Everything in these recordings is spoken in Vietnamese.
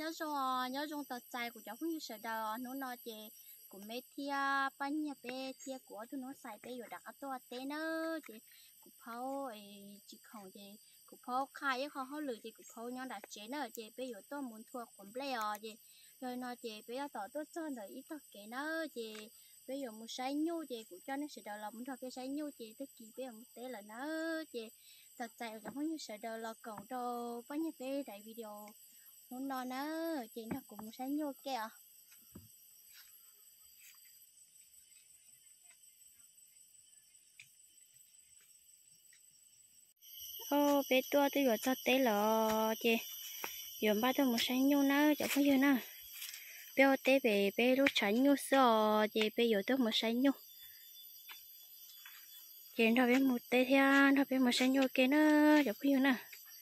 nhớ trong tờ trái của cháu không như sợ đâu nó nói chị của mấy thia bánh nhà bé thia của tôi nó xài bé rồi đặt to té nữa chị của phao chị không chị của phao khai chứ không họ lười chị của phao nhau đặt chế nữa chị bé rồi tôi muốn thua quần ble chị rồi nói chị bé tỏ tôi cho rồi ít tao kể nữa chị bây giờ muốn say nhu chị cũng cho nó sợ đầu là muốn thọ cái say nhu chị tới kỳ bây giờ một té là nó chị thật chạy chẳng không như sợ đầu là còn đâu bao nhiêu bé đại video nó nói nó chị nó cũng say nhu kìa ô bé tua tôi gọi cho té là chị giờ ba tôi muốn say nhu nó chẳng có gì nữa bé té về bé lúc tránh nhu sợ chị bây giờ tôi muốn say nhu chị nó bé một té theo nó bé một say nhu kia nó chẳng có gì nữa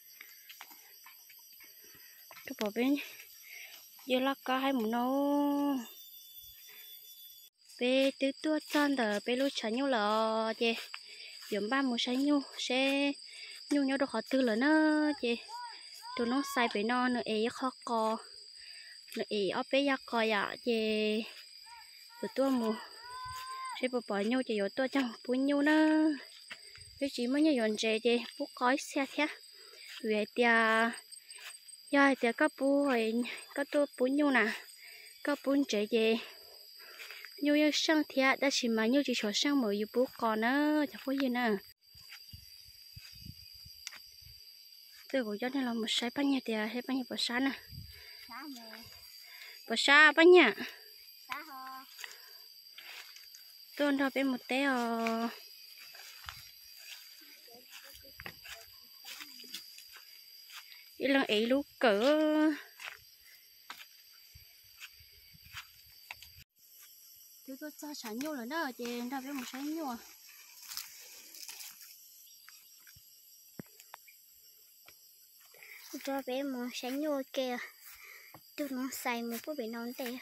tôi bỏ bên giờ là cá hay một nấu bé tứ tua chân đờ bé lúc tránh nhu là chị giờ ba một say nhu sẽ nhu nhau được họ tư là nó chị tụi nó sai bé nó nữa ấy khó co nữa ấy ở bé giặc coi à chị tụi tôi mua sẽ bỏ nhau chị rồi tôi chẳng bún nhau nữa cái chỉ mới như dọn dẹp chị bút cói xe thế về tia giờ tia các bố rồi các tôi bún nhau nè các bún chị chị nhau như sang thế đã chỉ mà nhau chỉ cho sang mở như bố còn nữa chẳng có gì nữa tôi cũng cho nên là một sai bánh nhà tia hay bánh nhà bò sa nè bò sa bánh nhà tôi ăn bên một té cái lần ấy lúc cỡ tôi cho sản nhu là đó chị ra bên một sản nhu cho bé một sản nhu kìa tôi nó xài một cái bị non tè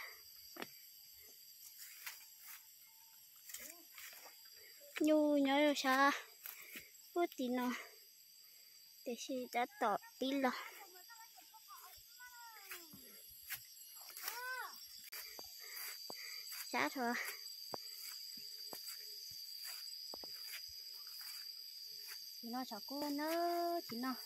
nhu nhớ rồi sao bút tí nó để chị đã tỏ tí lọ giá thôi chị nó chả cô nữa chị nó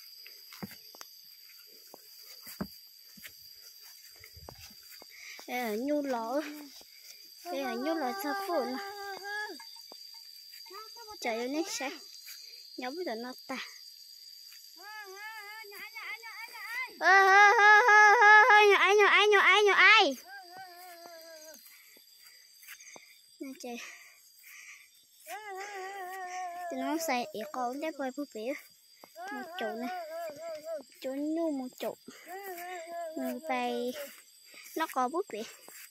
nhu lọ đây là nhu lọ sao phụ nè trời ơi sẽ nhớ bây giờ nó ta nhỏ ai nè trời thì nó xài để con để coi búp bể một chỗ này chỗ nhu một chỗ người bay nó có búp bể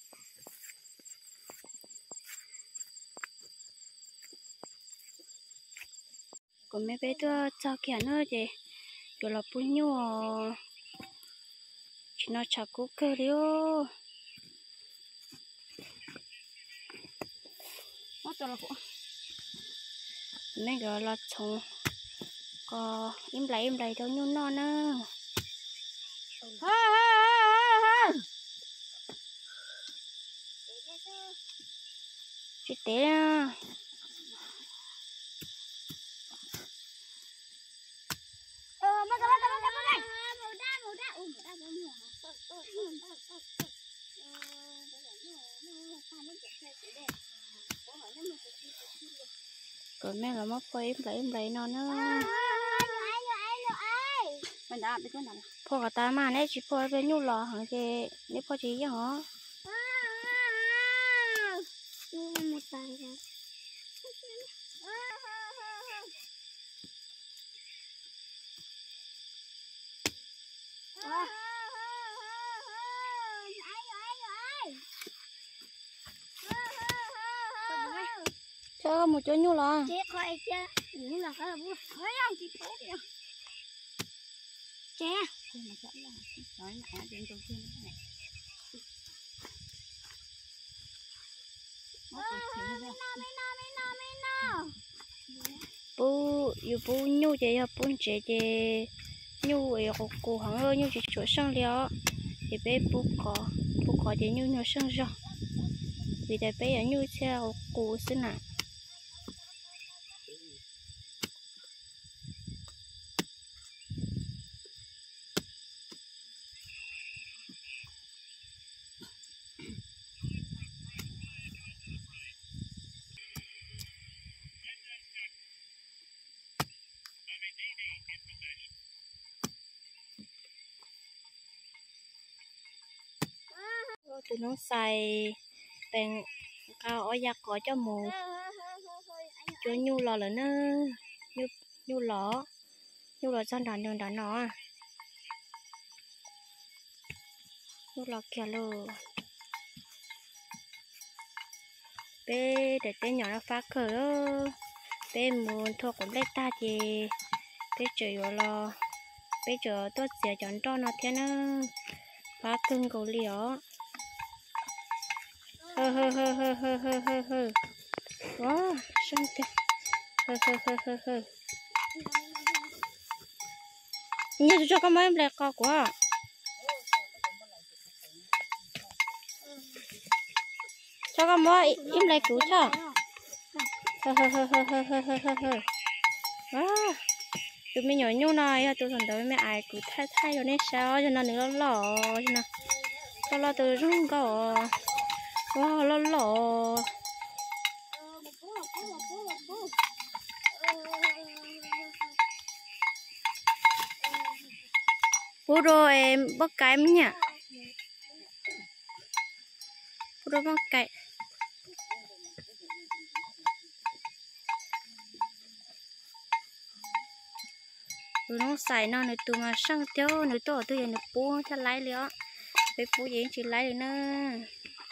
còn mấy bé tôi cho kia nữa chị rồi là bún nhu chỉ nó chả cố cơ đi ô mất rồi là phụ mấy gọi là chồng có im lại đâu nhu non nữa chị té à rồi mẹ là mất quay im lại non nữa mình đã biết cái nào phô cả ta mà nãy chỉ phô về nhu lò hả chị nếu phô chị chứ hả một tay ra cho một chỗ nhu lò chết coi chứ nhu lò cái là bút thấy không chị phố kìa che nói mẹ đến đầu tiên này bu nhu chị bún chị nhu ấy cô hàng ơi nhu chị chỗ sang liao thì bé bố có thì như nó sưng rồi vì thế bé ở như theo cũ xí nè tụi nó xài bèn cao ở giặc có cho mù cho nhu lò là nó nhu lò trong đàn đường đàn nó nhu lò kia lô bé để té nhỏ nó phá cờ đó bé muốn thua cũng lấy ta thì bé chửi rồi lo bé chờ tốt sẽ chọn cho nó thế nó phá cưng cầu liễu hơ wow xong hơ như cho con mấy em lại co quá cho con mấy im lại cứu cho hơ tụi mình nhỏ nhu này tụi thằng đó mẹ ai cứ thay rồi nên sao cho nó đừng lo cho nó lo từ rung có wow lo bố rồi em bắt cái nhỉ bố rồi bắt cái tụi nó xài nó này tụi mà sang tiêu này to tụi này bố cho lấy liền bé bố gì chỉ lấy nữa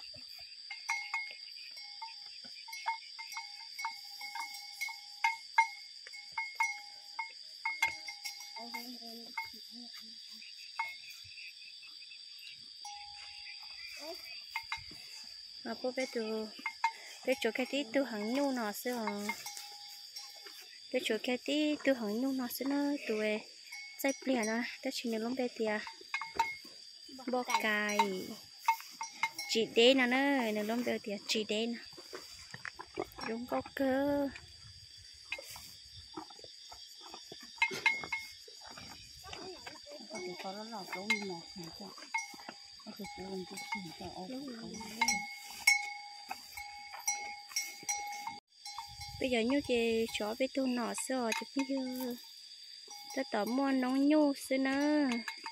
mà bố bé chỗ cái tí tụi hàng nhu nó xưa bé chỗ cái tí tụi hàng nhu nó xưa nó tụi dây liền à ta chỉ nhớ lông bé tia bò cài chỉ đen nó nó lông bé tia chỉ đen đúng có cơ có nó lọt lỗ mà hàng cho nó cứ cuốn cái gì cho ô bây giờ như chị chó bé tu nọ xưa thì bây giờ ta tỏ mua nóng nhu xưa nữa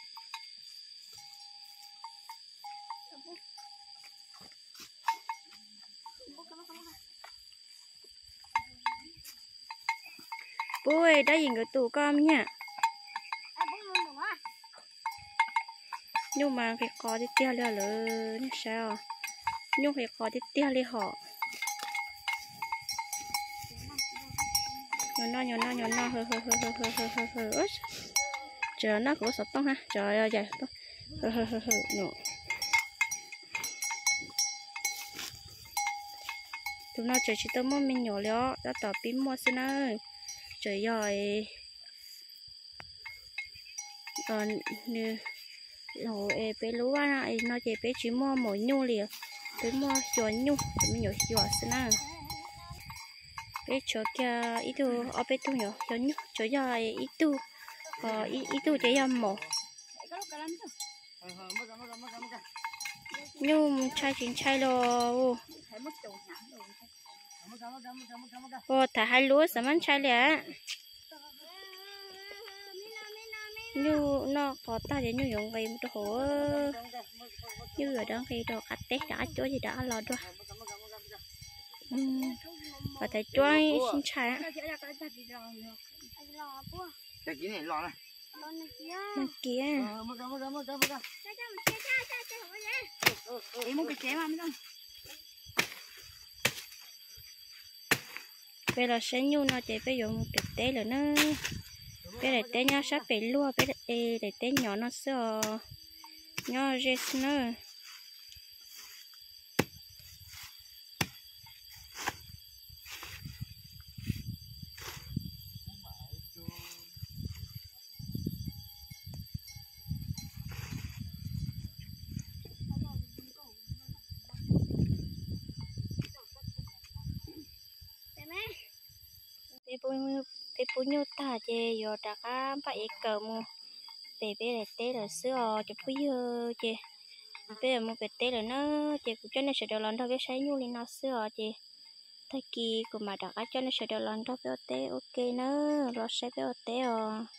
bố ơi đã nhìn cái tủ con nha nhưng mà cái có thì tiêu lên lớn sao nhưng cái có thì tiêu lên họ nhỏ nó hơ chờ nó cũng sọt tông ha trời ơi trời hơ nổ tụi nó chờ chỉ tao mua mình nhỏ léo đã tỏ pin mua xin ơi trời ơi nè hồi bé lúa này nó chỉ bé chỉ mua mỗi nhu liền bé mua chuột nhu mình nhỏ chuột xin ơi bé chỗ kia ít tu ở bé tu nhỏ cho nhú chỗ giờ ít tu ít tu chỉ làm mỏ nhung chai chín chai lo ô thả hai lúa sắm ăn chai lẹ nhu nó có ta để nhu dùng vậy một hồ như ở đó khi đồ cắt tết đã chỗ gì đã lọt rồi và thấy choai xin chai á cái gì này lò này kia em muốn cái chén mà mới không bây giờ sẽ nhu nó chỉ phải dùng cái té là nó bây giờ té nhau sắp bị lua bây giờ để té nhỏ nó sợ nhỏ rết nữa bé bún nhau ta chè giờ đã cá phải cờ mu bé bé là té là sữa cho phu yêu chè bé mu bé té là nó chè cũng cho nên sẽ được lần thôi bé sai nhu lên nó sữa chè thay kỳ của mà đã cho nên sẽ được lần thôi bé té ok nó lo sai bé té